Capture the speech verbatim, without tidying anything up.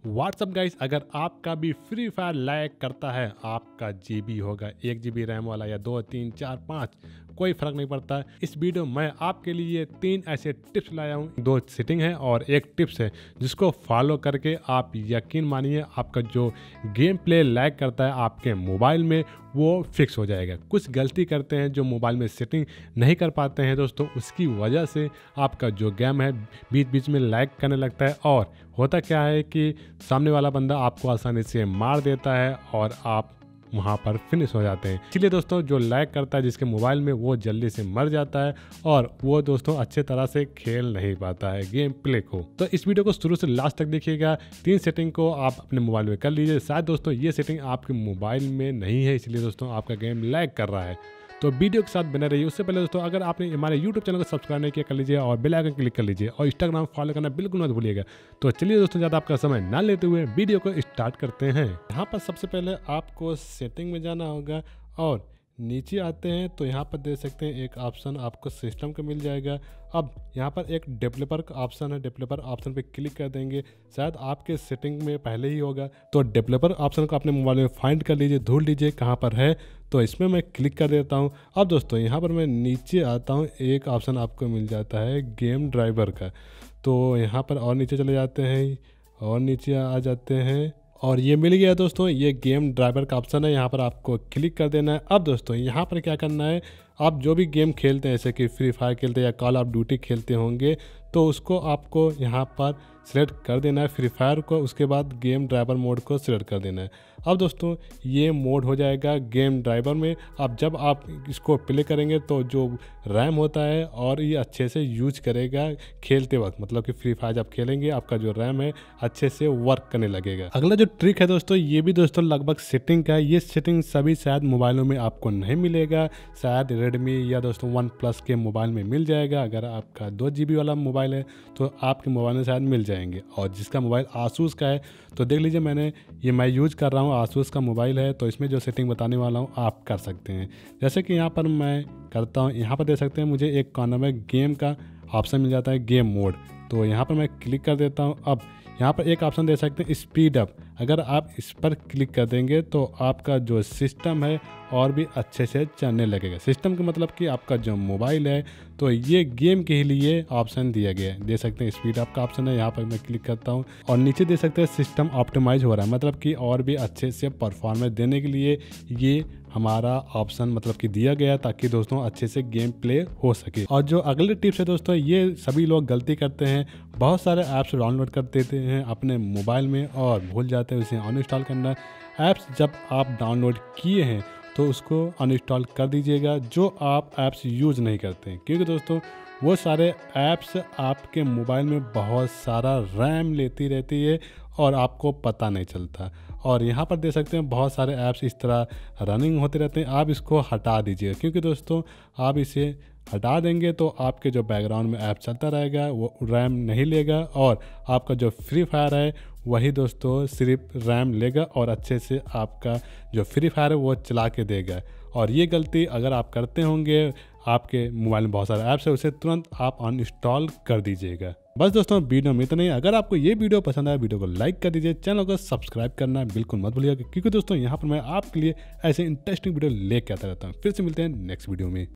WhatsApp guys, अगर आपका भी फ्री फायर लैग करता है, आपका जीबी होगा एक जीबी रैम वाला या दो तीन चार पाँच, कोई फर्क नहीं पड़ता। इस वीडियो में मैं आपके लिए तीन ऐसे टिप्स लाया हूँ। दो सेटिंग है और एक टिप्स है जिसको फॉलो करके आप यकीन मानिए आपका जो गेम प्ले लैग करता है आपके मोबाइल में वो फिक्स हो जाएगा। कुछ गलती करते हैं जो मोबाइल में सेटिंग नहीं कर पाते हैं दोस्तों, उसकी वजह से आपका जो गेम है बीच बीच में लैग करने लगता है और होता क्या है कि सामने वाला बंदा आपको आसानी से मार देता है और आप वहाँ पर फिनिश हो जाते हैं। इसलिए दोस्तों जो लैग करता है जिसके मोबाइल में वो जल्दी से मर जाता है और वो दोस्तों अच्छे तरह से खेल नहीं पाता है गेम प्ले को। तो इस वीडियो को शुरू से लास्ट तक देखिएगा। तीन सेटिंग को आप अपने मोबाइल में कर लीजिए। शायद दोस्तों ये सेटिंग आपके मोबाइल में नहीं है, इसलिए दोस्तों आपका गेम लैग कर रहा है। तो वीडियो के साथ बने रहिए। उससे पहले दोस्तों अगर आपने हमारे यूट्यूब चैनल को सब्सक्राइब नहीं किया कर लीजिए और बेल आइकन क्लिक कर लीजिए और इंस्टाग्राम फॉलो करना बिल्कुल मत भूलिएगा। तो चलिए दोस्तों ज़्यादा आपका समय ना लेते हुए वीडियो को स्टार्ट करते हैं। यहाँ पर सबसे पहले आपको सेटिंग में जाना होगा और नीचे आते हैं तो यहाँ पर देख सकते हैं एक ऑप्शन आपको सिस्टम का मिल जाएगा। अब यहाँ पर एक डेवलपर का ऑप्शन है, डेवलपर ऑप्शन पे क्लिक कर देंगे। शायद आपके सेटिंग में पहले ही होगा, तो डेवलपर ऑप्शन को अपने मोबाइल में फाइंड कर लीजिए, ढूंढ लीजिए कहाँ पर है। तो इसमें मैं क्लिक कर देता हूँ। अब दोस्तों यहाँ पर मैं नीचे आता हूँ, एक ऑप्शन आपको मिल जाता है गेम ड्राइवर का। तो यहाँ पर और नीचे चले जाते हैं और नीचे आ जाते हैं और ये मिल गया दोस्तों, ये गेम ड्राइवर का ऑप्शन है। यहाँ पर आपको क्लिक कर देना है। अब दोस्तों यहाँ पर क्या करना है, आप जो भी गेम खेलते हैं जैसे कि फ्री फायर खेलते हैं या कॉल ऑफ ड्यूटी खेलते होंगे तो उसको आपको यहाँ पर सिलेक्ट कर देना है फ्री फायर को। उसके बाद गेम ड्राइवर मोड को सिलेक्ट कर देना है। अब दोस्तों ये मोड हो जाएगा गेम ड्राइवर में। अब जब आप इसको प्ले करेंगे तो जो रैम होता है और ये अच्छे से यूज करेगा खेलते वक्त, मतलब कि फ्री फायर जब खेलेंगे आपका जो रैम है अच्छे से वर्क करने लगेगा। अगला जो ट्रिक है दोस्तों, ये भी दोस्तों लगभग सेटिंग का है। ये सेटिंग सभी शायद मोबाइलों में आपको नहीं मिलेगा, शायद रेडमी या दोस्तों वन प्लस के मोबाइल में मिल जाएगा। अगर आपका दो जी बी वाला मोबाइल है तो आपके मोबाइल में शायद मिल जाएंगे। और जिसका मोबाइल आसूस का है तो देख लीजिए, मैंने ये मैं यूज कर रहा हूँ आसूस का मोबाइल है, तो इसमें जो सेटिंग बताने वाला हूँ आप कर सकते हैं। जैसे कि यहाँ पर मैं करता हूँ, यहाँ पर देख सकते हैं मुझे एक कॉर्नर में गेम का ऑप्शन मिल जाता है, गेम मोड। तो यहाँ पर मैं क्लिक कर देता हूँ। अब यहाँ पर एक ऑप्शन दे सकते हैं स्पीड अप। अगर आप इस पर क्लिक कर देंगे तो आपका जो सिस्टम है और भी अच्छे से चलने लगेगा। सिस्टम का मतलब कि आपका जो मोबाइल है, तो ये गेम के लिए ऑप्शन दिया गया है। दे सकते हैं स्पीड अप का ऑप्शन है, यहाँ पर मैं क्लिक करता हूँ और नीचे दे सकते हैं सिस्टम ऑप्टिमाइज हो रहा है, मतलब कि और भी अच्छे से परफॉर्मेंस देने के लिए ये हमारा ऑप्शन मतलब कि दिया गया ताकि दोस्तों अच्छे से गेम प्ले हो सके। और जो अगले टिप्स है दोस्तों, ये सभी लोग गलती करते हैं, बहुत सारे ऐप्स डाउनलोड कर देते हैं अपने मोबाइल में और भूल जाते हैं उसे अनइंस्टॉल करना। ऐप्स जब आप डाउनलोड किए हैं तो उसको अनइंस्टॉल कर दीजिएगा जो आप ऐप्स यूज़ नहीं करते हैं, क्योंकि दोस्तों वो सारे ऐप्स आपके मोबाइल में बहुत सारा रैम लेती रहती है और आपको पता नहीं चलता। और यहाँ पर देख सकते हैं बहुत सारे ऐप्स इस तरह रनिंग होते रहते हैं। आप इसको हटा दीजिए, क्योंकि दोस्तों आप इसे हटा देंगे तो आपके जो बैकग्राउंड में ऐप चलता रहेगा वो रैम नहीं लेगा और आपका जो फ्री फायर है वही दोस्तों सिर्फ रैम लेगा और अच्छे से आपका जो फ्री फायर है वो चला के देगा। और ये गलती अगर आप करते होंगे, आपके मोबाइल में बहुत सारे ऐप्स है, उसे तुरंत आप अनइंस्टॉल कर दीजिएगा। बस दोस्तों वीडियो में इतना ही। अगर आपको ये वीडियो पसंद आया वीडियो को लाइक कर दीजिए, चैनल को सब्सक्राइब करना बिल्कुल मत भूलिएगा, क्योंकि दोस्तों यहाँ पर मैं आपके लिए ऐसे इंटरेस्टिंग वीडियो लेके आता रहता हूँ। फिर से मिलते हैं नेक्स्ट वीडियो में।